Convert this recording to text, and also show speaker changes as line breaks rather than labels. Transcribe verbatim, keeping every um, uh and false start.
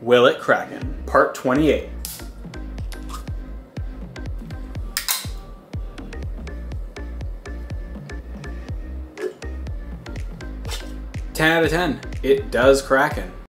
Will It Kraken? Part twenty-eight. ten out of ten. It does kraken.